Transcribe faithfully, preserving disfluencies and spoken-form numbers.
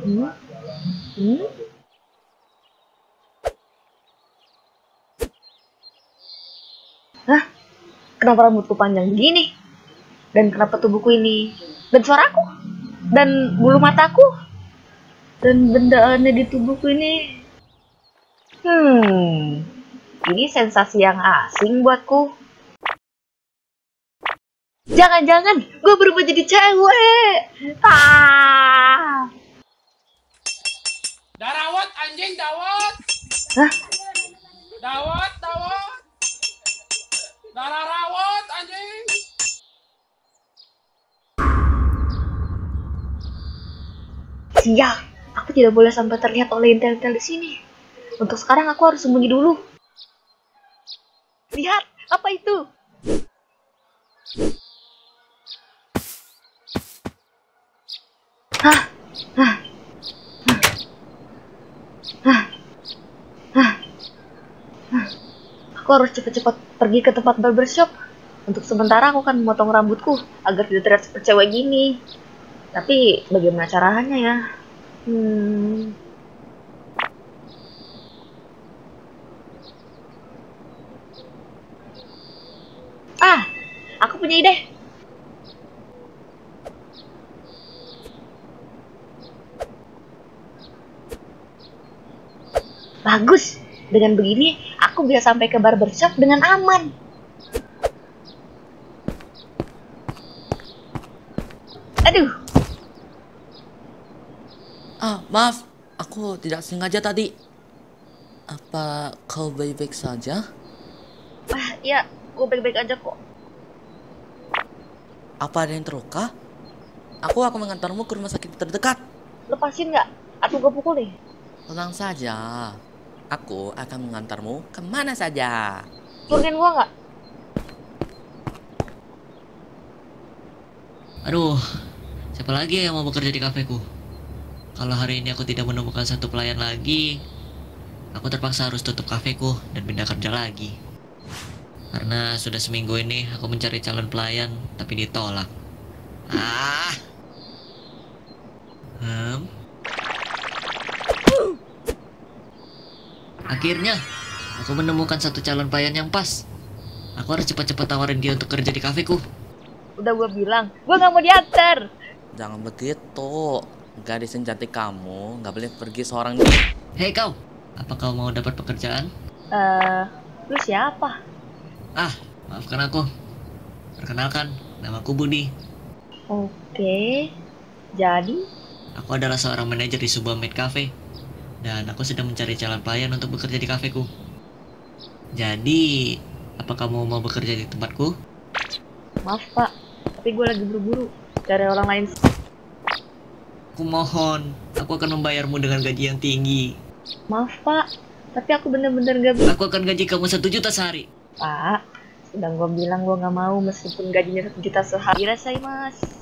Hmm? Hmm? Hah? Kenapa rambutku panjang gini? Dan kenapa tubuhku ini? Dan suaraku? Dan bulu mataku? Dan benda aneh di tubuhku ini? Hmm, ini sensasi yang asing buatku. Jangan-jangan gue berubah jadi cewek. Ah. Darawat anjing, dawat. Hah? Dawat, dawat. Dararawat anjing. Sial, aku tidak boleh sampai terlihat oleh intel-intel di sini. Untuk sekarang aku harus sembunyi dulu. Lihat, apa itu? Hah? Hah? Hah? Hah? Hah? Aku harus cepat-cepat pergi ke tempat barbershop. Untuk sementara aku akan memotong rambutku agar tidak terlihat seperti cewek gini. Tapi bagaimana caranya ya? Hmm. Ah, aku punya ide. Bagus. Dengan begini, aku bisa sampai ke barbershop dengan aman. Aduh. Ah, maaf. Aku tidak sengaja tadi. Apa kau baik-baik saja? Ah, ya, gue baik-baik aja kok. Apa ada yang terluka? Aku akan mengantarmu ke rumah sakit terdekat. Lepasin nggak? Atau gue pukul nih? Tenang saja. Aku akan mengantarmu kemana saja. Turunin gue nggak? Aduh, siapa lagi yang mau bekerja di kafeku? Kalau hari ini aku tidak menemukan satu pelayan lagi, aku terpaksa harus tutup kafeku dan pindah kerja lagi. Karena sudah seminggu ini aku mencari calon pelayan, tapi ditolak. Ah, hmm. Akhirnya, aku menemukan satu calon pelayan yang pas. Aku harus cepat-cepat tawarin dia untuk kerja di kafeku. Udah gue bilang, gue nggak mau diantar. Jangan begitu. Gadis yang cantik kamu nggak boleh pergi seorang diri. Hei kau, apa kau mau dapat pekerjaan? Eh, uh, lu siapa? Ah, maafkan aku. Perkenalkan, namaku Budi. Oke, jadi? Aku adalah seorang manajer di sebuah maid cafe. Dan aku sedang mencari calon pelayan untuk bekerja di kafeku. Jadi, apa kamu mau bekerja di tempatku? Maaf pak, tapi gue lagi buru-buru cari orang lain. Aku mohon, aku akan membayarmu dengan gaji yang tinggi. Maaf pak, tapi aku bener-bener gak bisa. Aku akan gaji kamu satu juta sehari. Pak, sedang gue bilang gue gak mau meskipun gajinya satu juta sehari. Rasai mas.